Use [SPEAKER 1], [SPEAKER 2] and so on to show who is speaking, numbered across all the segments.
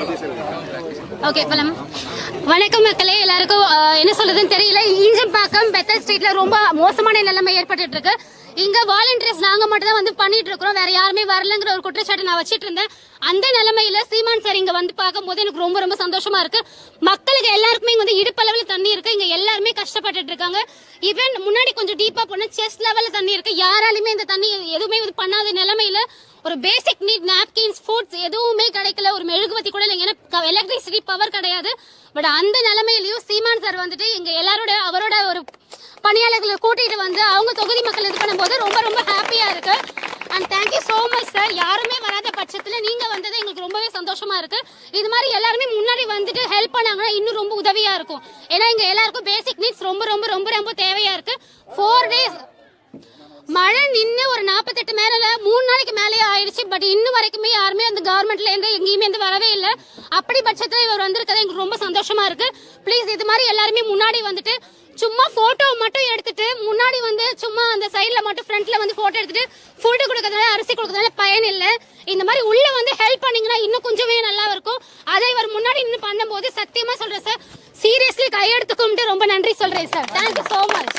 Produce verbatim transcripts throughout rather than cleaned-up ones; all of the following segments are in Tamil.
[SPEAKER 1] ஓகே பலம் வணக்கம் மக்களே எல்லாருக்கும் என்ன சொல்றதுன்னு தெரியல ஈஞ்சம்பாக்கம் பெத்தல் ஸ்ட்ரீட்ல ரொம்ப மோசமான நிலைமை ஏற்பட்டு இருக்கு இங்க வாலண்டியர்ஸ் நாங்க மட்டும் தான் வந்து பண்ணிட்டு இருக்கோம் வேற யாருமே வரலங்கிற ஒரு குற்றச்சாட்டு நான் வச்சிட்டு இருந்தேன் அந்த நிலைமையில சீமான் சார் இங்க வந்து பார்க்கும்போது எனக்கு ரொம்ப ரொம்ப சந்தோஷமா இருக்கு மக்களுக்கு எல்லாருக்குமே இங்க வந்து இடுப்பளவுல தண்ணி இருக்கு இங்க எல்லாருமே கஷ்டப்பட்டுட்டு இருக்காங்க ஈவன் முன்னாடி கொஞ்சம் டீப்பா போனா செஸ்ட் லெவல்ல தண்ணி இருக்கு யாராலுமே இந்த தண்ணி எதுவுமே பண்ணாத நிலைமையில ஒரு பேசிக் நீட் நாப்கின்ஸ் ஃபுட்ஸ் எதுவுமே கிடைக்கல ஒரு மெழுகுவத்தி கூட இல்லைங்க ஏன்னா எலக்ட்ரிசிட்டி பவர் கிடையாது பட் அந்த நிலைமையிலயும் சீமான் சார் வந்துட்டு எங்க எல்லாரோட அவரோட ஒரு பணியாளர்களை கூட்டிட்டு வந்து அவங்க தொகுதி மக்கள் இது பண்ணும்போது ரொம்ப ரொம்ப ஹாப்பியா இருக்கு and thank you so much sir யாருமே வராத பட்சத்துல நீங்க வந்தது எங்களுக்கு ரொம்பவே சந்தோஷமா இருக்கு இது மாதிரி எல்லாருமே முன்னாடி வந்துட்டு ஹெல்ப் பண்ணாங்கன்னா இன்னும் ரொம்ப உதவியா இருக்கும் ஏன்னா இங்க எல்லாருக்கும் பேசிக் நீட்ஸ் ரொம்ப ரொம்ப ரொம்ப ரொம்ப தேவையா இருக்கு ஃபோர் டேஸ் மழை நின்று ஒரு நாற்பத்தெட்டு மேல மூணு நாளைக்கு மேலேயே ஆயிடுச்சு பட் இன்னும் வரைக்குமே யாருமே அந்த கவர்மெண்ட்ல இருந்து எங்கேயுமே வந்து வரவே இல்லை அப்படி பட்சத்துல இவர் வந்திருக்கது எங்களுக்கு ரொம்ப சந்தோஷமா இருக்கு பிளீஸ் இது மாதிரி எல்லாருமே முன்னாடி வந்துட்டு சும்மா போட்டோ மட்டும் எடுத்துட்டு முன்னாடி வந்து சும்மா அந்த சைட்ல மட்டும் ஃப்ரண்ட்ல வந்து போட்டோ எடுத்துட்டு ஃபுட்டு கொடுக்கறதுனால அரிசி கொடுக்கறதுனால பயன் இல்ல இந்த மாதிரி உள்ள வந்து ஹெல்ப் பண்ணீங்கன்னா இன்னும் கொஞ்சமே நல்லா இருக்கும் அதை இவர் முன்னாடி நின்று பண்ணும்போது சத்தியமா சொல்றேன் சார் சீரியஸ்லி கையெடுத்து கும்பிட்டு ரொம்ப நன்றி சொல்றேன் sir thank you so much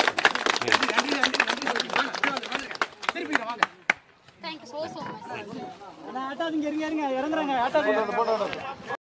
[SPEAKER 1] thank you so so much